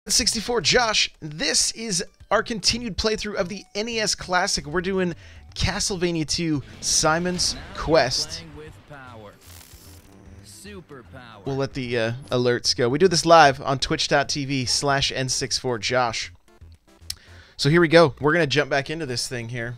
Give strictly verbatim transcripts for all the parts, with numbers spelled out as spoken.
sixty-four Josh. This is our continued playthrough of the N E S Classic. We're doing Castlevania two Simon's Quest. We'll let the uh, alerts go. We do this live on twitch.tv slash N64Josh. So here we go. We're going to jump back into this thing here.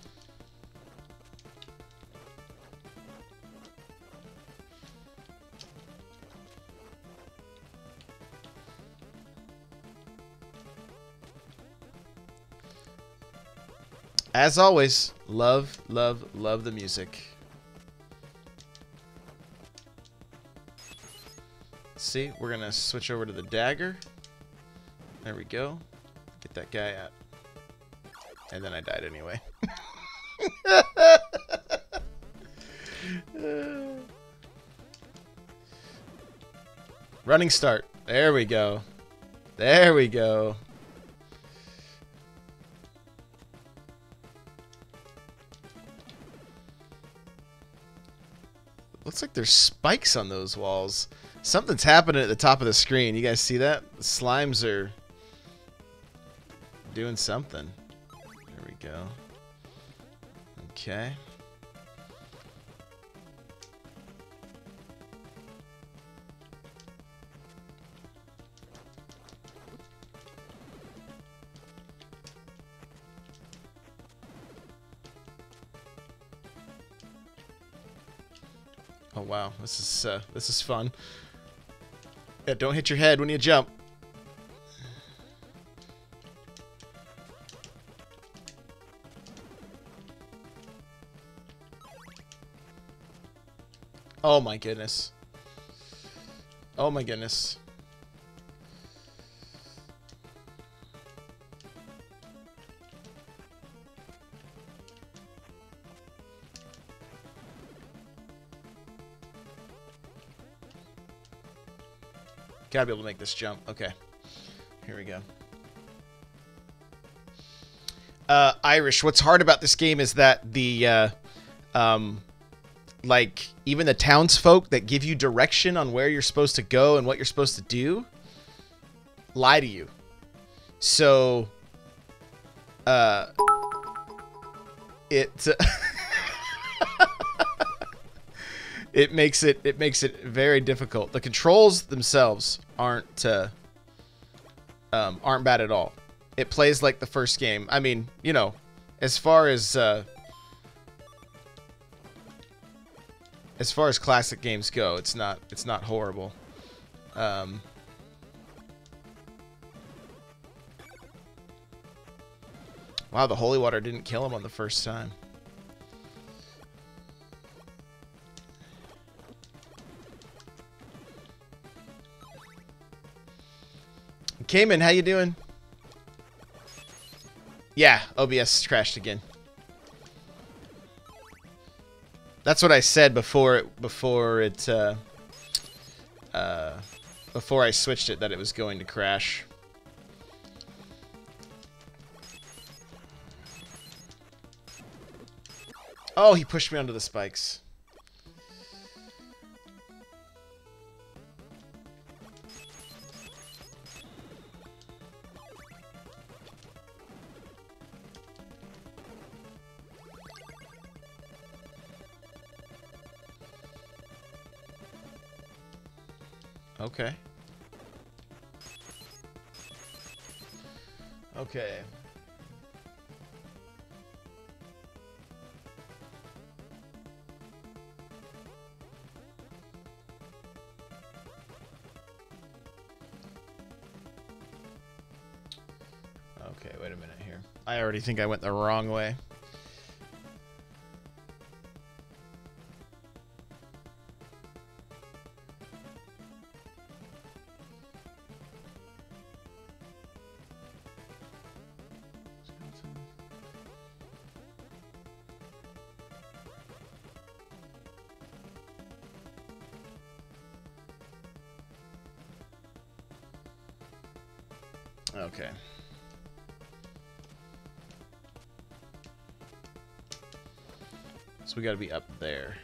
As always, love, love, love the music. See, we're gonna switch over to the dagger. There we go. Get that guy out. And then I died anyway. Running start. There we go. There we go. Looks like there's spikes on those walls. Something's happening at the top of the screen. You guys see that? The slimes are doing something. There we go. Okay. Oh wow, this is uh, this is fun. Yeah, don't hit your head when you jump. Oh my goodness. Oh my goodness. Gotta be able to make this jump. Okay. Here we go. Uh, Irish, what's hard about this game is that the, uh, um, like, even the townsfolk that give you direction on where you're supposed to go and what you're supposed to do lie to you. So, uh, it... It makes it it makes it very difficult. The controls themselves aren't uh, um, aren't bad at all. It plays like the first game. I mean, you know, as far as uh, as far as classic games go, it's not it's not horrible. Um, wow, the holy water didn't kill him on the first time. Cayman, how you doing? Yeah, O B S crashed again. That's what I said before it before it uh, uh, before I switched it, that it was going to crash. Oh, he pushed me onto the spikes. Okay. Okay. Okay, wait a minute here. I already think I went the wrong way. Okay. So we gotta be up there.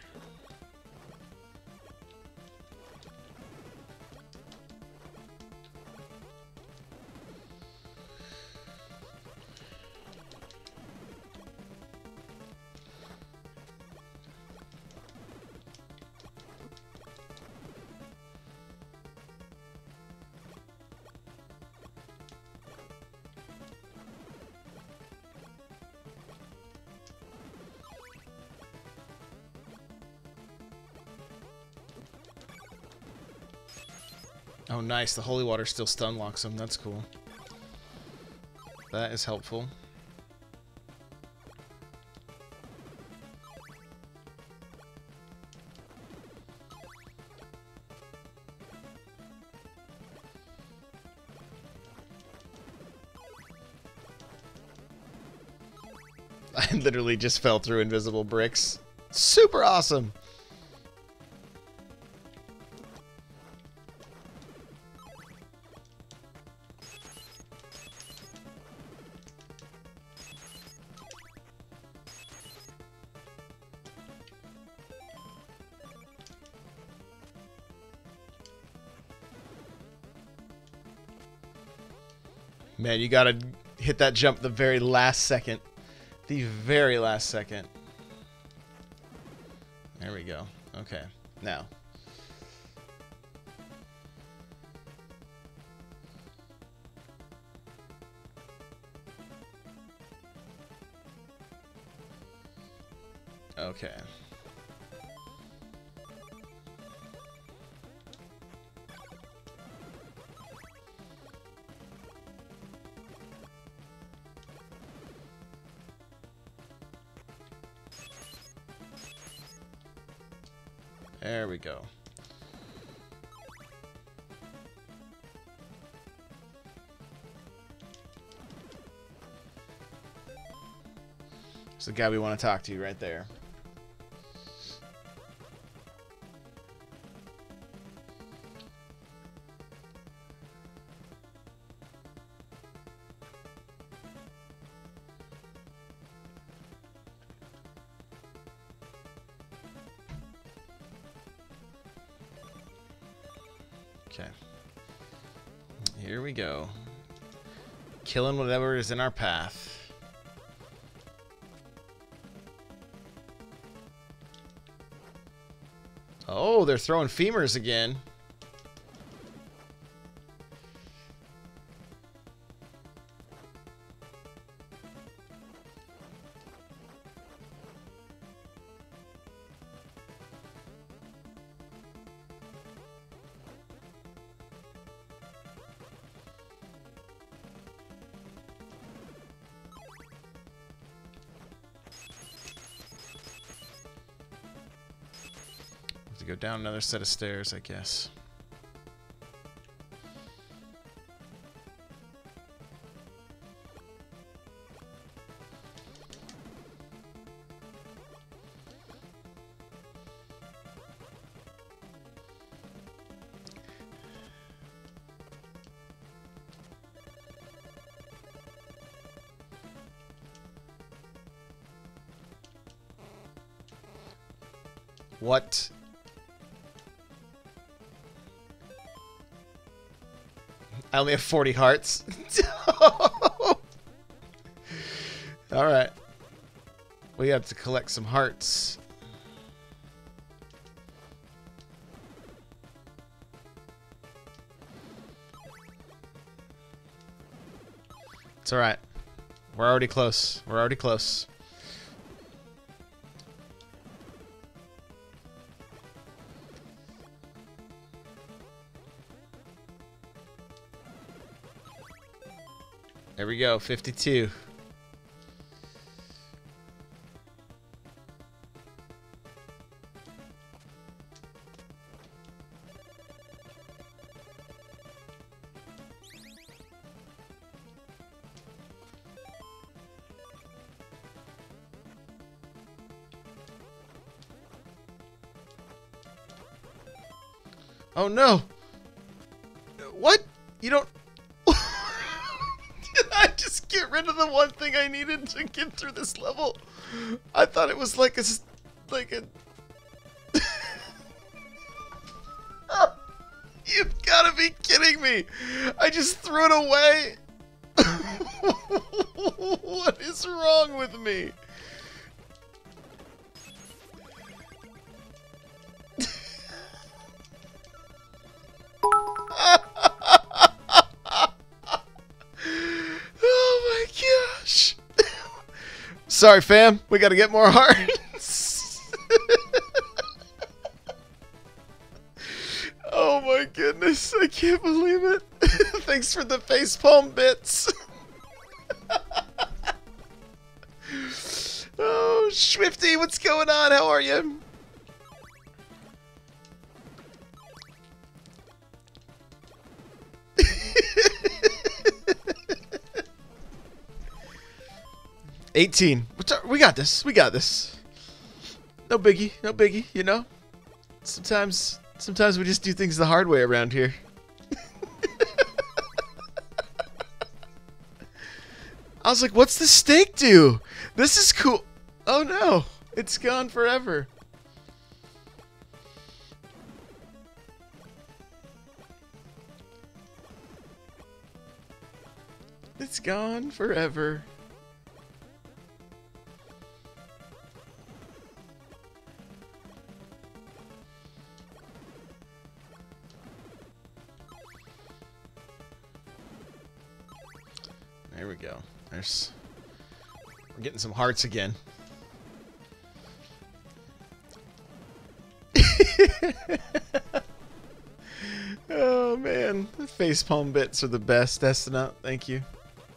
Oh, nice. The holy water still stun locks him. That's cool. That is helpful. I literally just fell through invisible bricks. Super awesome. Man, you gotta hit that jump the very last second. The very last second. There we go. Okay, now. Okay. There we go. It's the guy we want to talk to right there. Okay. Here we go. Killing whatever is in our path. Oh, they're throwing femurs again. Go down another set of stairs, I guess. What? I only have forty hearts. Alright. We have to collect some hearts. It's alright. We're already close. We're already close. There we go, fifty-two. Oh no! What? You don't... Did I just get rid of the one thing I needed to get through this level? I thought it was like a... Like a... You've gotta be kidding me! I just threw it away! What is wrong with me? Sorry, fam. We got to get more hearts. Oh my goodness. I can't believe Thanks for the facepalm bits. Oh, Swifty, what's going on? How are you? eighteen. We got this. We got this. No biggie. No biggie, you know? Sometimes sometimes we just do things the hard way around here. I was like, what's the steak do? This is cool. Oh no. It's gone forever. It's gone forever. There we go. There's... We're getting some hearts again. Oh man, the facepalm bits are the best, Estinot. Thank you.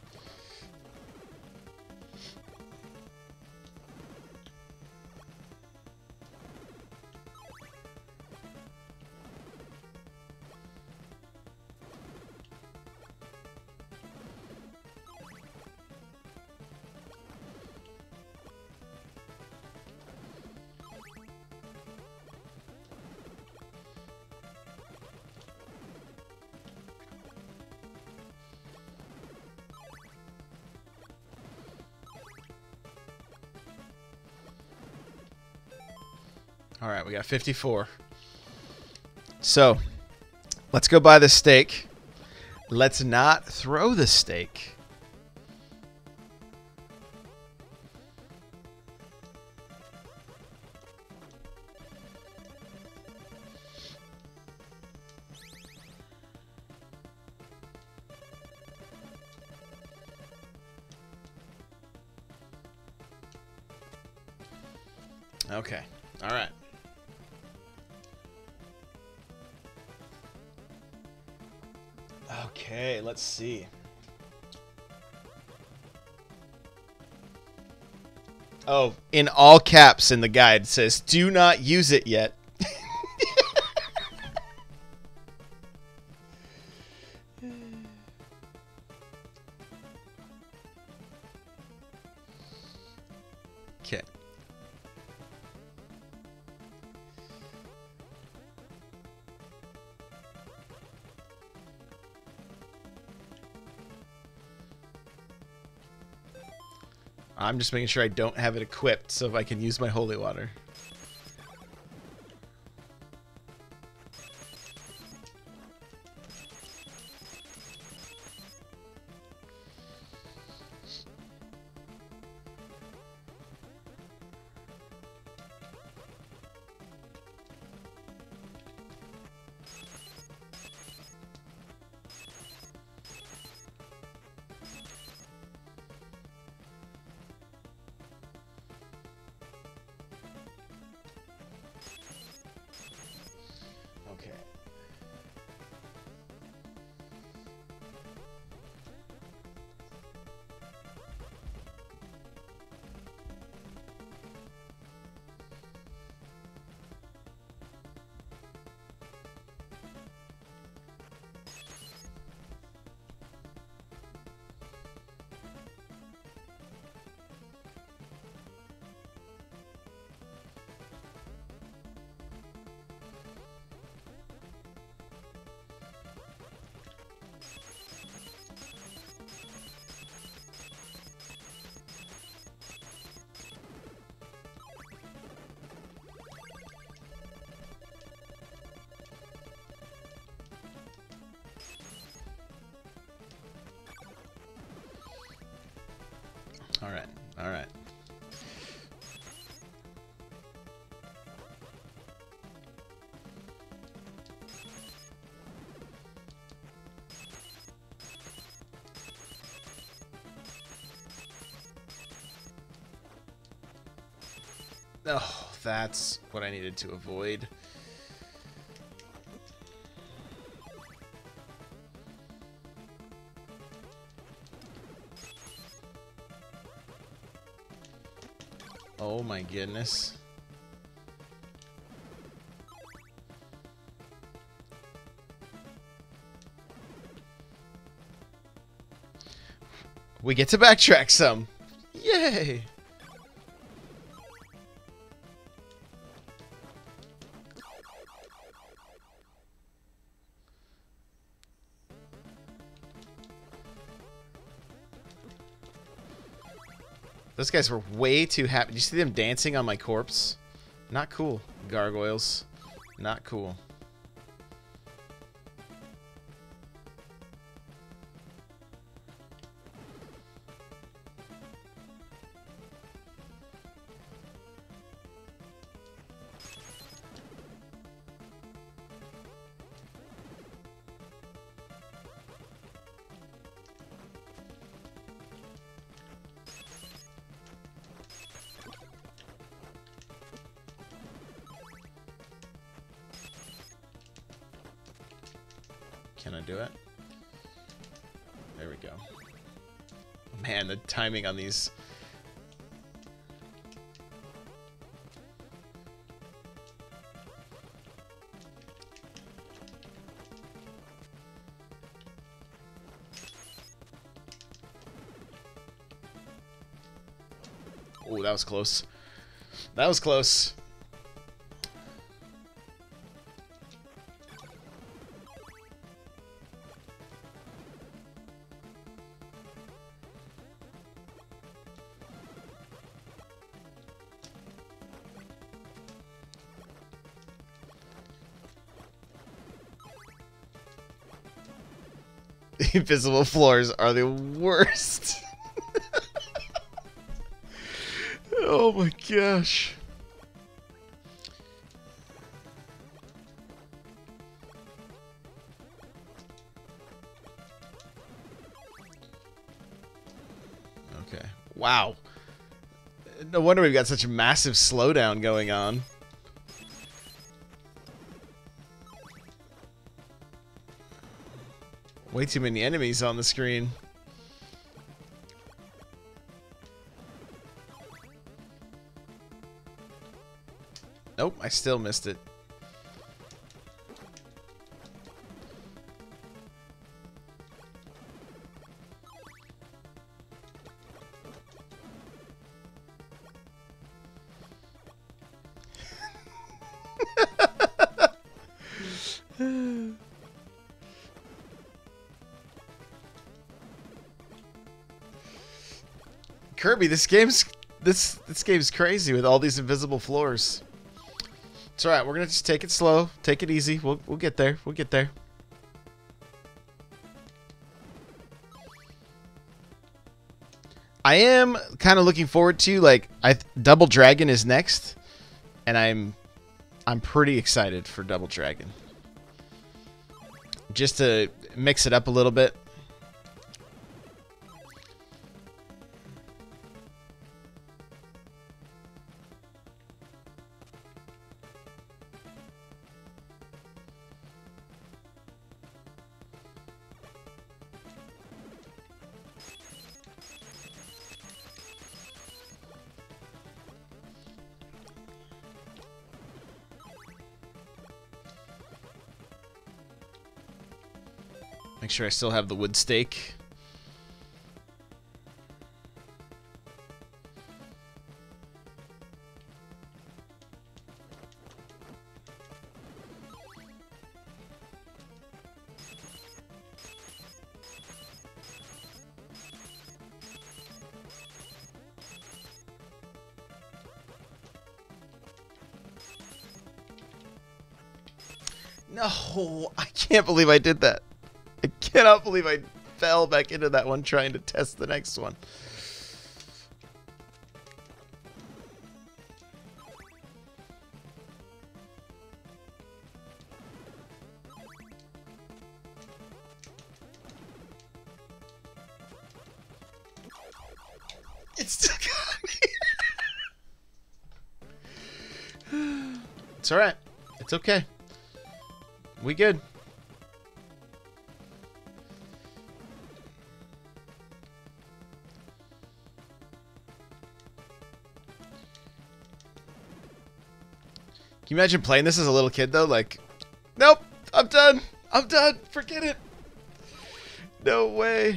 Alright, we got fifty-four. So, let's go buy the steak. Let's not throw the steak. Okay, alright. Okay, let's see. Oh, in all caps in the guide says, do not use it yet. Okay. I'm just making sure I don't have it equipped so if I can use my holy water. Okay. All right. All right. Oh, that's what I needed to avoid. Oh my goodness. We get to backtrack some. Yay! Those guys were way too happy. Did you see them dancing on my corpse? Not cool. Gargoyles. Not cool. Can I do it? There we go. Man, the timing on these. Oh, that was close. That was close. Invisible floors are the worst. Oh my gosh. Okay. Wow. No wonder we've got such a massive slowdown going on. Way too many enemies on the screen. Nope, I still missed it. Kirby, this game's this this game's crazy with all these invisible floors. It's alright, we're gonna just take it slow, take it easy. We'll we'll get there. We'll get there. I am kind of looking forward to like I Double Dragon is next, and I'm I'm pretty excited for Double Dragon. Just to mix it up a little bit. Make sure I still have the wood stake. No, I can't believe I did that. I cannot believe I fell back into that one trying to test the next one. It still got me. It's alright. It's okay. We good. you imagine playing this as a little kid, though? Like, nope, I'm done. I'm done. Forget it. No way.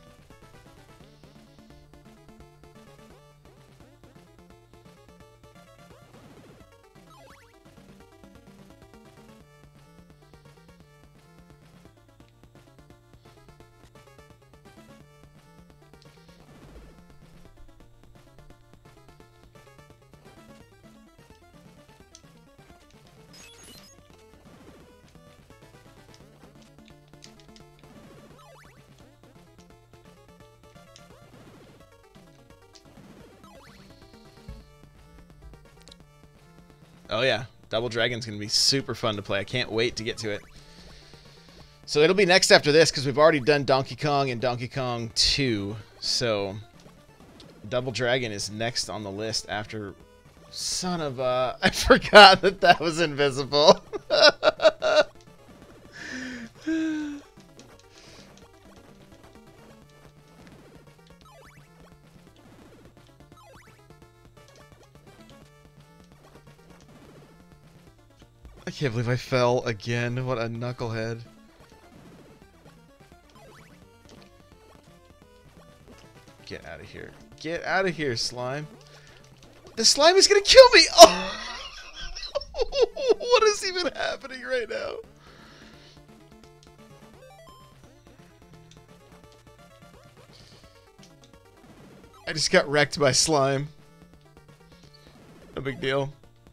Oh yeah, Double Dragon's gonna be super fun to play. I can't wait to get to it. So it'll be next after this because we've already done Donkey Kong and Donkey Kong two. So Double Dragon is next on the list after. Son of a! I forgot that that was invisible. I can't believe I fell again. What a knucklehead. Get out of here. Get out of here, slime. The slime is gonna kill me! Oh! What is even happening right now? I just got wrecked by slime. No big deal.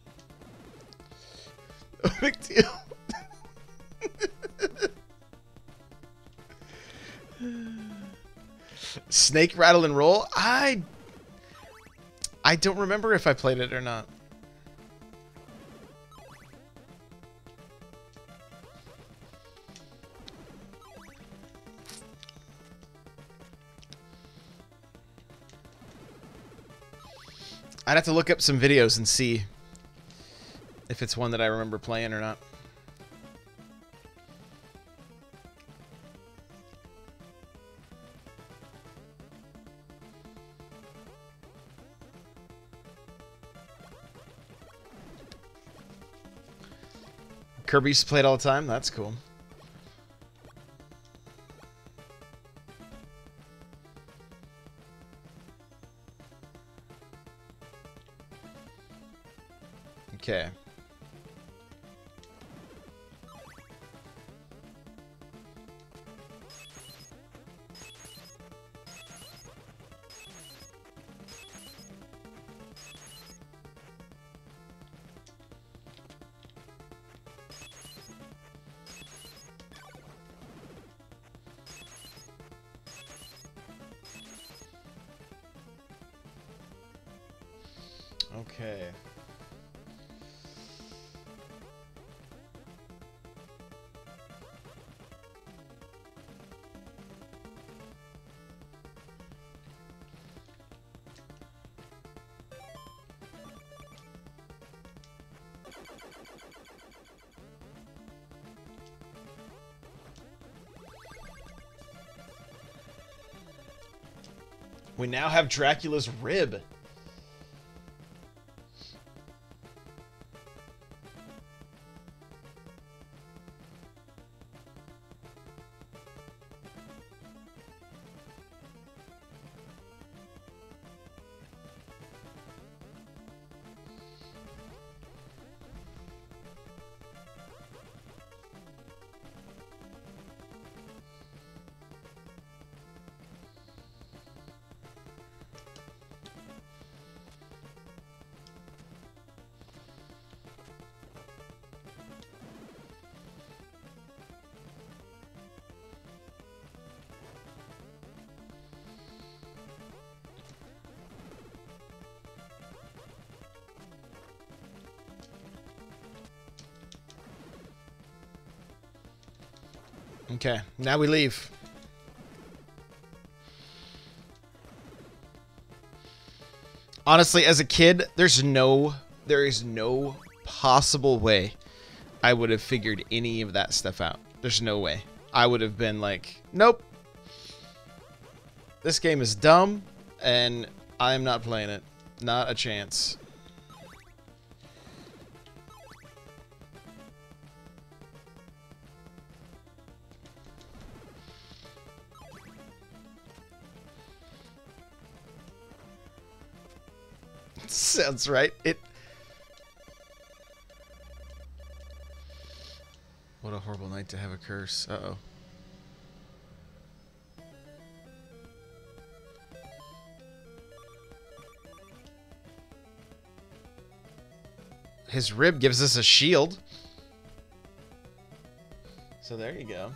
No big deal. Snake Rattle and Roll? I I don't remember if I played it or not. I'd have to look up some videos and see if it's one that I remember playing or not. Kirby used to play it all the time? That's cool. Okay. Okay. We now have Dracula's rib. Okay, now we leave. Honestly, as a kid, there's no, there is no possible way I would have figured any of that stuff out. There's no way. I would have been like, nope. This game is dumb, and I'm not playing it. Not a chance. Sounds right. It. What a horrible night to have a curse. Uh-oh. His rib gives us a shield. So there you go.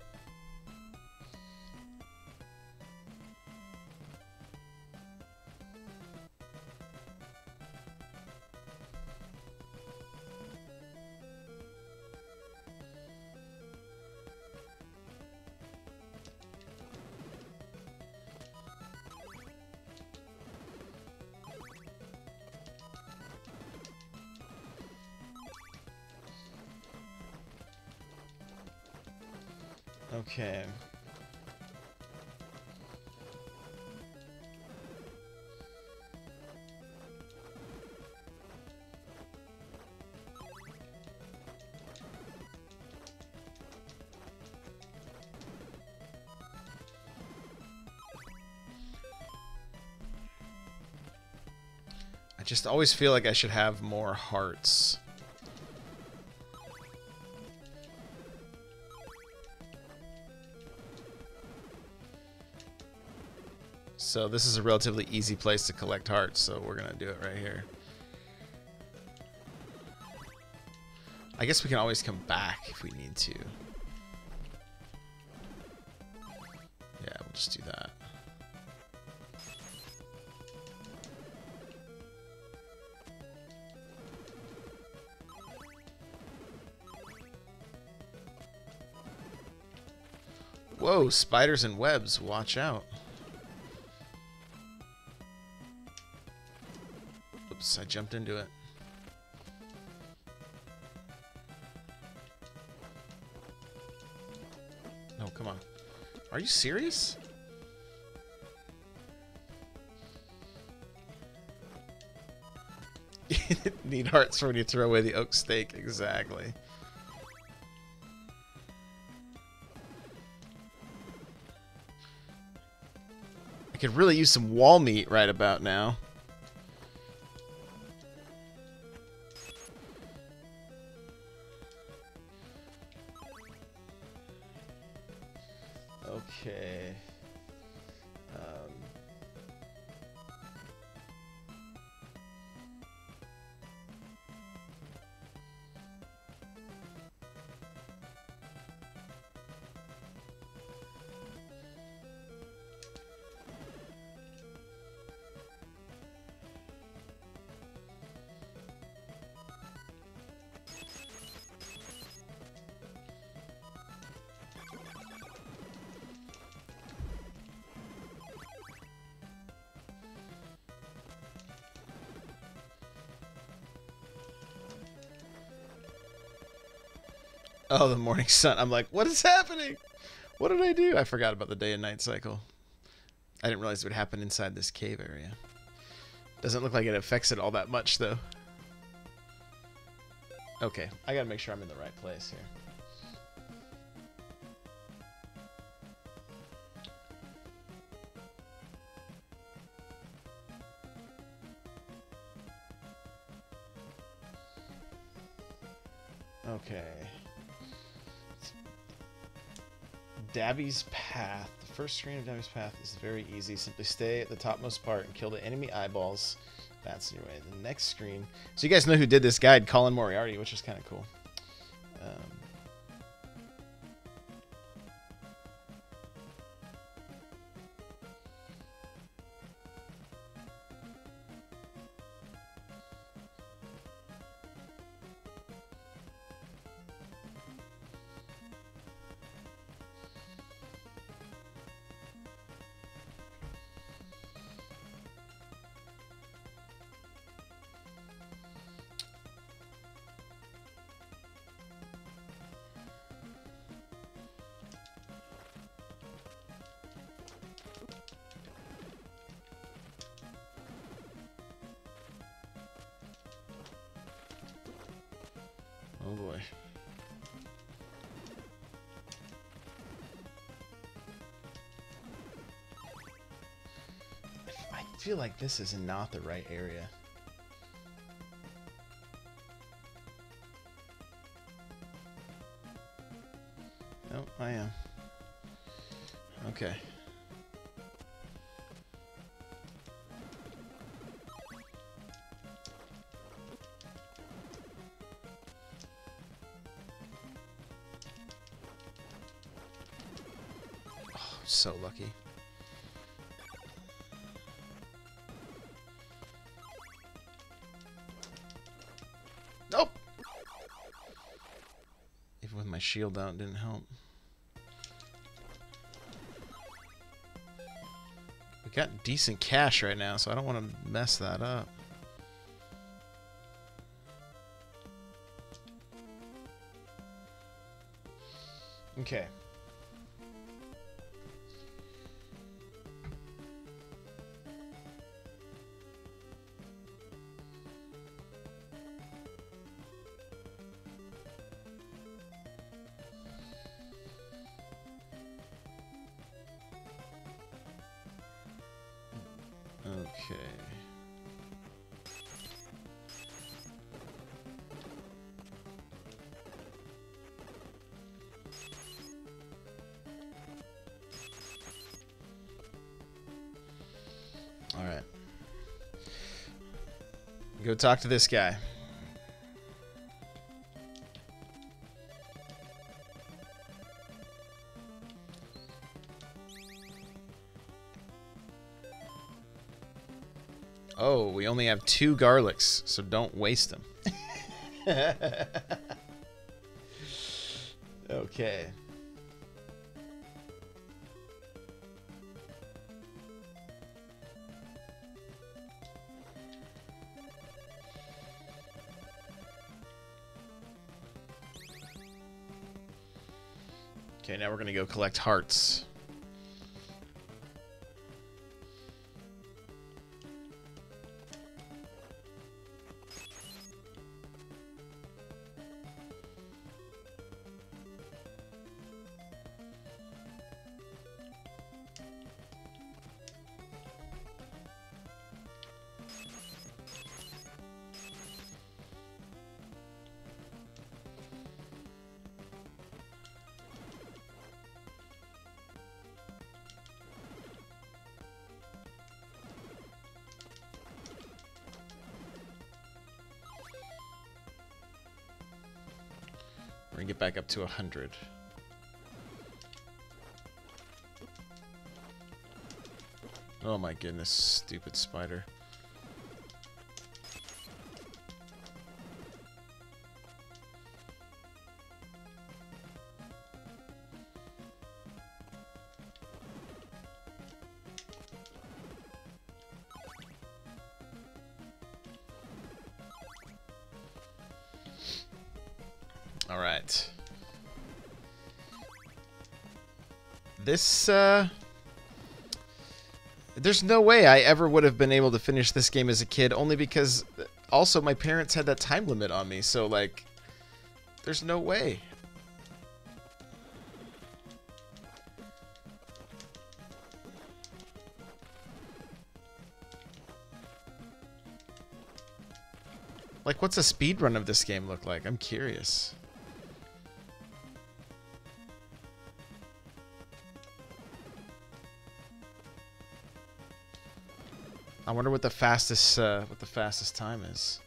Okay. I just always feel like I should have more hearts. So this is a relatively easy place to collect hearts, so we're gonna do it right here. I guess we can always come back if we need to. Yeah, we'll just do that. Whoa, spiders and webs, watch out. Oops, I jumped into it. No, come on. Are you serious? Need hearts for when you throw away the oak stake, exactly. I could really use some wall meat right about now. Okay. Um. Oh, the morning sun. I'm like, what is happening? What did I do? I forgot about the day and night cycle. I didn't realize it would happen inside this cave area. Doesn't look like it affects it all that much, though. Okay, I gotta make sure I'm in the right place here. Okay. Davi's Path. The first screen of Davi's Path is very easy. Simply stay at the topmost part and kill the enemy eyeballs. That's your way. The next screen. So you guys know who did this guide, Colin Moriarty, which is kind of cool. Um, Oh boy. I feel like this is not the right area. I am. Okay. Oh, so lucky. Nope. Even with my shield out, didn't help. We got decent cash right now, so I don't want to mess that up. Okay. Okay. All right. Go talk to this guy. Oh, we only have two garlics, so don't waste them. Okay. Okay, now we're gonna go collect hearts. We're gonna get back up to a hundred. Oh my goodness, stupid spider. All right. This, uh... There's no way I ever would have been able to finish this game as a kid, only because also my parents had that time limit on me, so, like, there's no way. Like, what's a speed run of this game look like? I'm curious. I wonder what the fastest uh, what the fastest time is.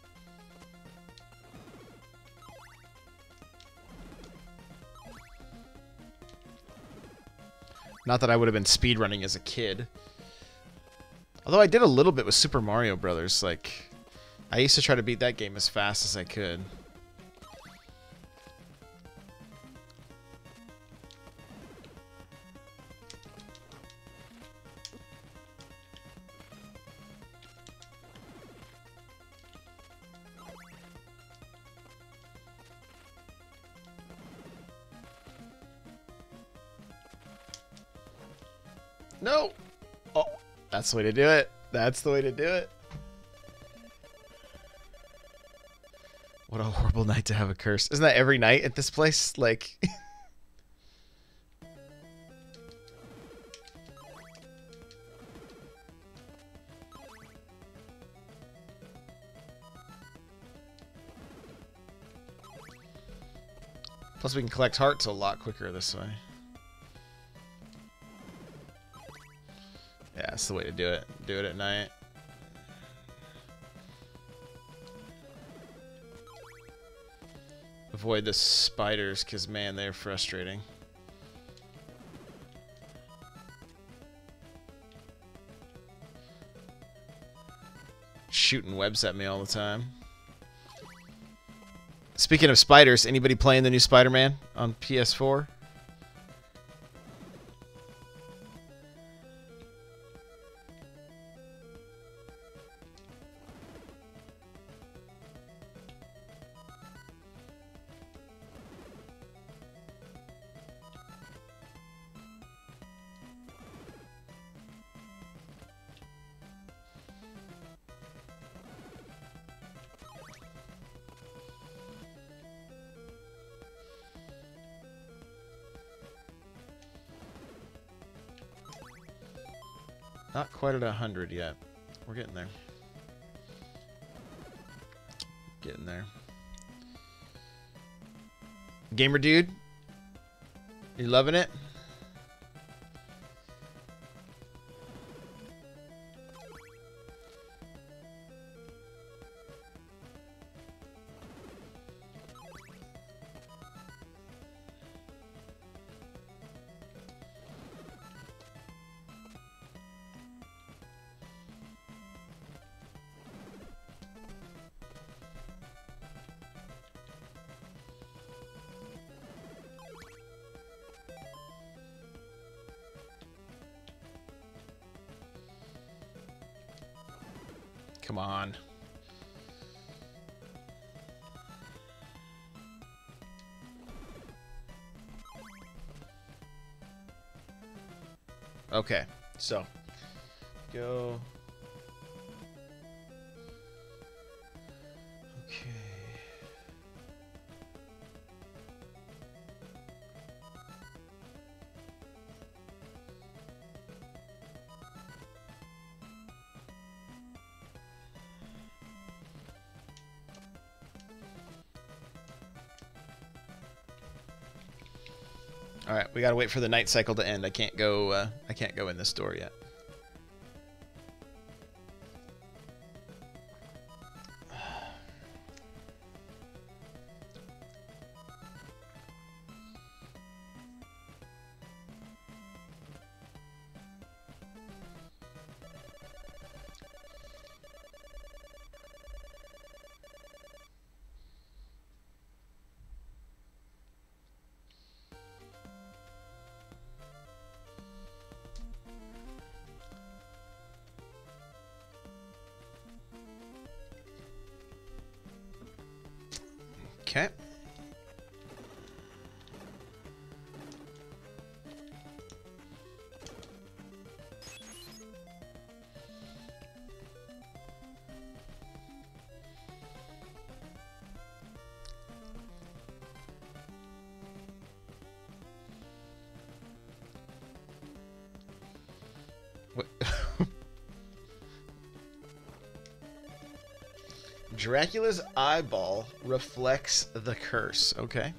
Not that I would have been speedrunning as a kid. Although I did a little bit with Super Mario Brothers. Like, I used to try to beat that game as fast as I could. No! Oh, that's the way to do it. That's the way to do it. What a horrible night to have a curse. Isn't that every night at this place? Like... Plus we can collect hearts a lot quicker this way. That's the way to do it. Do it at night. Avoid the spiders, because, man, they're frustrating. Shooting webs at me all the time. Speaking of spiders, anybody playing the new Spider-Man on P S four? Not quite at a hundred yet. We're getting there. Getting there. Gamer dude, you loving it? Come on. Okay, so go. Okay. All right, we gotta wait for the night cycle to end. I can't go. Uh, I can't go in this door yet. Okay. What? Dracula's eyeball reflects the curse. Okay.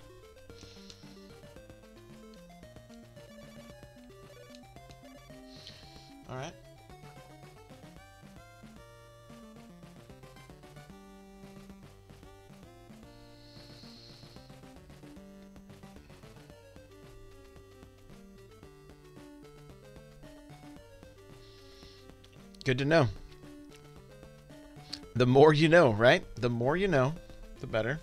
All right. Good to know. The more you know, right? The more you know, the better.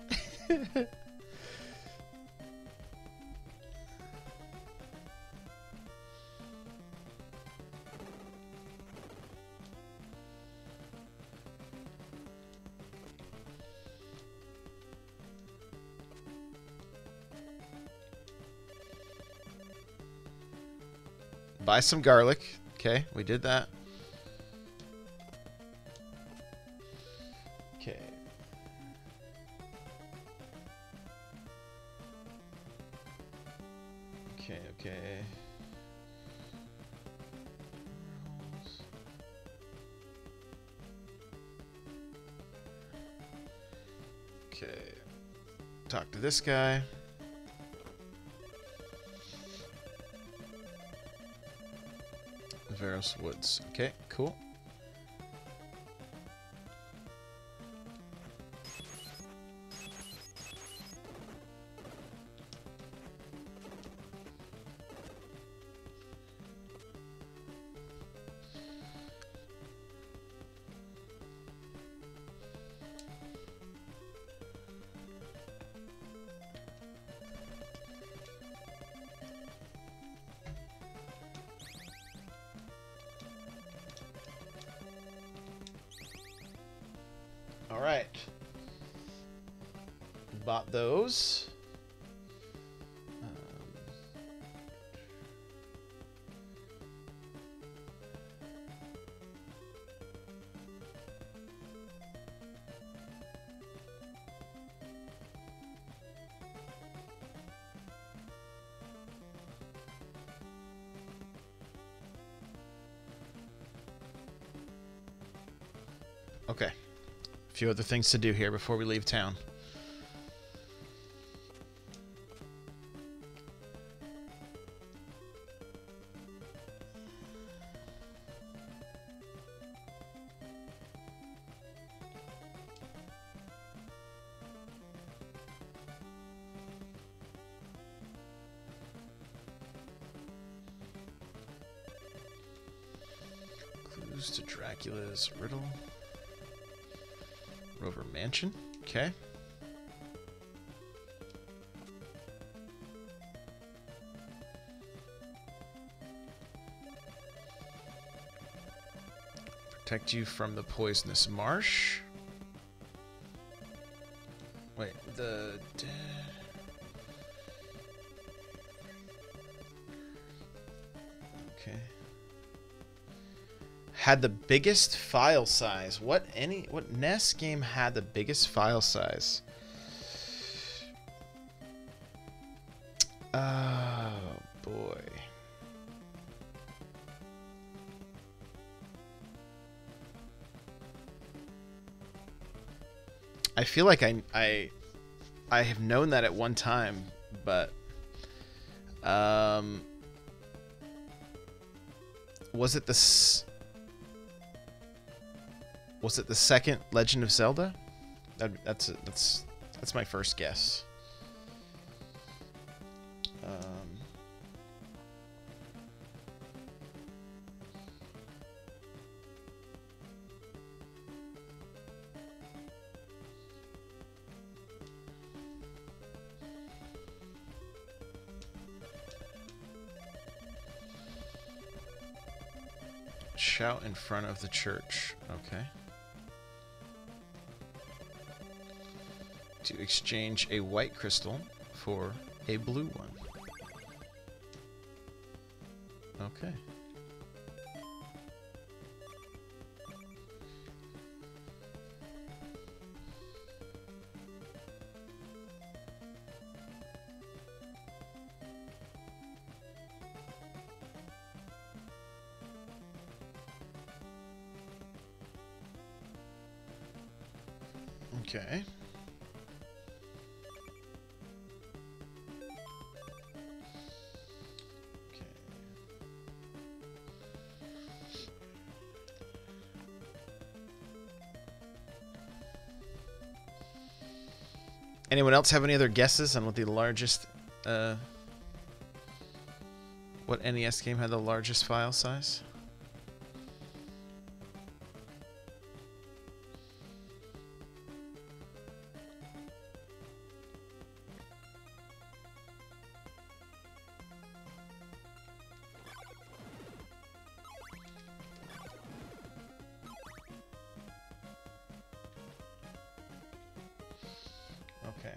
Buy some garlic. Okay, we did that. Okay. Okay, okay. Okay. Talk to this guy. Severos Woods. Okay, cool. All right. Bought those. Um, okay. A few other things to do here before we leave town. Clues to Dracula's riddle. Rover Mansion. Okay. Protect you from the poisonous marsh. Wait, the... Okay. Had the biggest file size. What any what N E S game had the biggest file size? Oh boy. I feel like I I I have known that at one time, but um was it the s Was it the second Legend of Zelda? That, that's that's that's my first guess. Um, shout in front of the church. Okay. To exchange a white crystal for a blue one. Okay. Okay. Anyone else have any other guesses on what the largest, uh, what N E S game had the largest file size? Okay.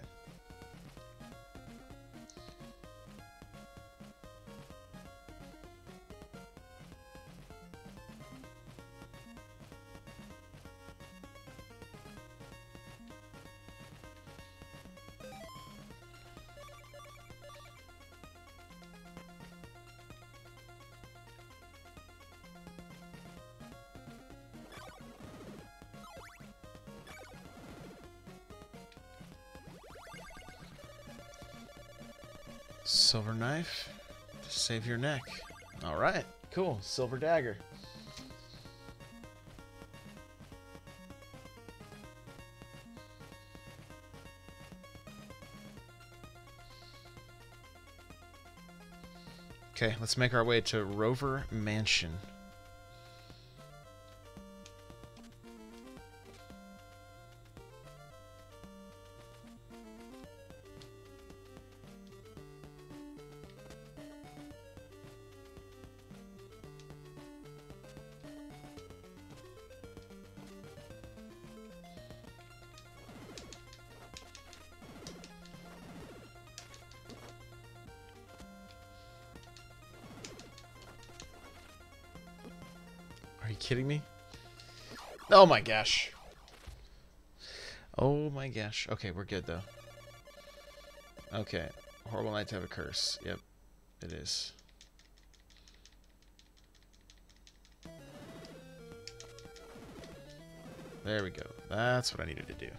Silver knife to save your neck. All right, Cool. Silver dagger. Okay, let's make our way to Rover Mansion. Are you kidding me? Oh my gosh. Oh my gosh. Okay, we're good though. Okay. Horrible night to have a curse. Yep, it is. There we go. That's what I needed to do.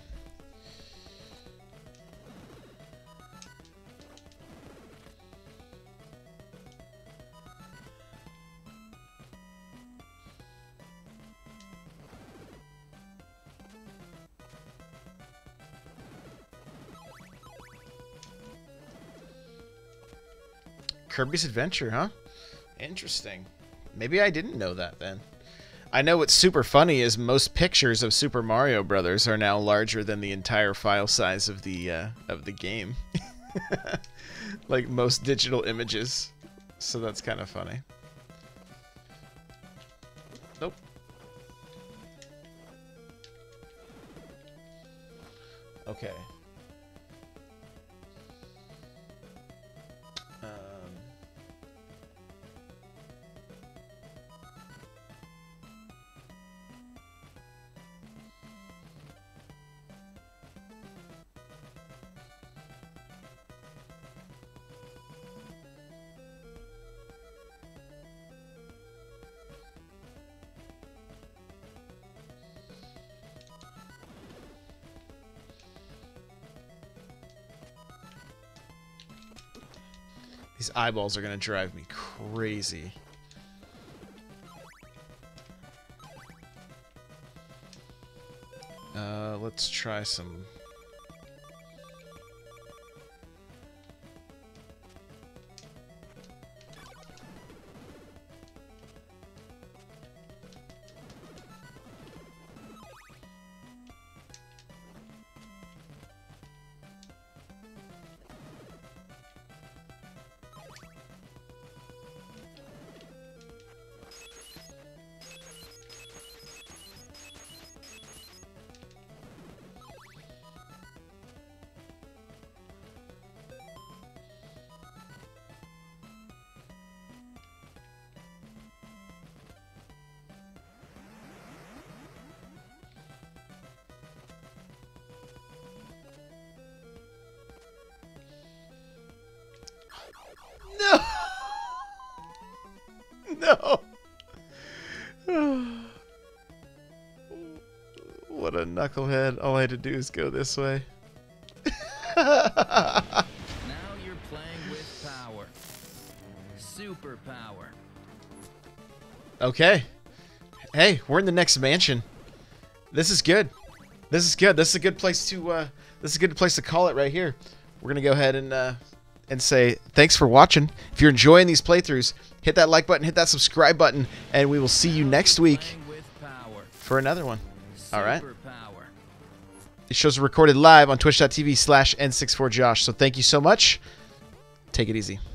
Kirby's Adventure, huh? Interesting. Maybe I didn't know that then. I know what's super funny is most pictures of Super Mario Brothers are now larger than the entire file size of the uh, of the game. Like most digital images. So that's kind of funny. Nope. Okay. These eyeballs are going to drive me crazy. Uh, let's try some... No! What a knucklehead. All I had to do is go this way. Now you're playing with power. Super power. Okay. Hey, we're in the next mansion. This is good. This is good. This is a good place to uh this is a good place to call it right here. We're gonna go ahead and uh and say thanks for watching. If you're enjoying these playthroughs, hit that like button, hit that subscribe button, and we will see you next week for another one. All right. These shows are recorded live on twitch dot t v slash N sixty-four Josh. So thank you so much. Take it easy.